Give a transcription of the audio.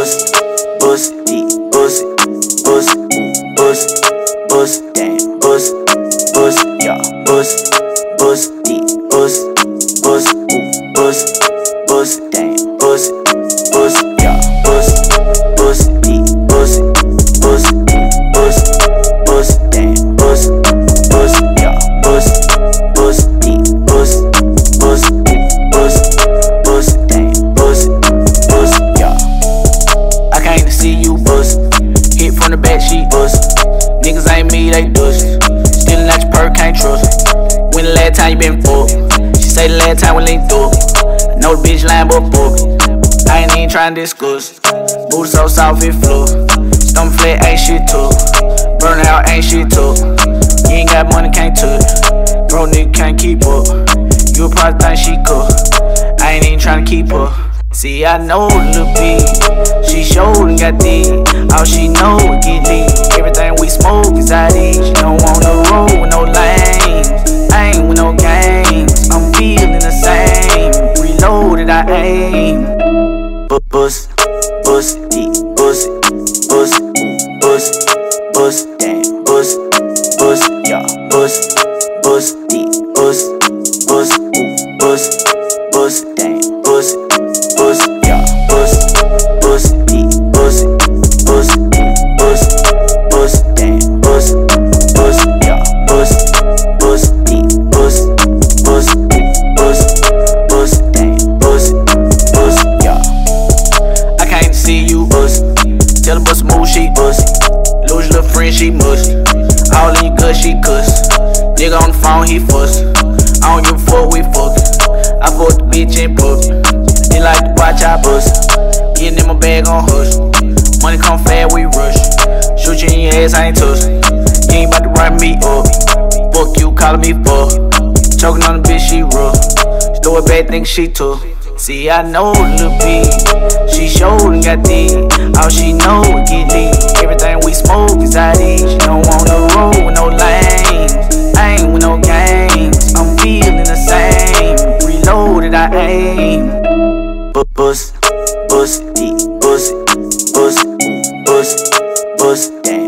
Niggas ain't me, they dust. Stealing out your perk, can't trust. When the last time you been fucked? She say the last time we linked up. I know the bitch lying but fuck. I ain't even tryna discuss. Booty so soft it flow. Stomach flat ain't shit took. Burn out ain't shit took. You ain't got money, can't touch. Bro nigga can't keep up. You probably think she cook. I ain't even tryna keep her. See, I know the little bitch. She showed and got deep. All she know is get lit. Everything we smoke is ID. She don't want no road with no lanes. I ain't with no games. I'm feeling the same. Reloaded, I aim. Bus, damn, yeah, tell her bust move, she bust. Lose your little friend, she must. All in your gut, she cuss. Nigga on the phone, he fuss. I don't give a fuck, we fuck. I fuck the bitch in public. They like to watch I bust. Getting in my bag on hush. Money come fast, we rush. Shoot you in your ass, I ain't touch. You ain't about to run me up. Fuck you, calling me fuck. Choking on the bitch, she rough. She throw a bad thing, she took. See, I know the little bitch. She showed and got deep. All she know is get lit. Everything we smoke is ID. She don't want no road with no lanes. I ain't with no games. I'm feeling the same. Reloaded, I aim. Bus, damn.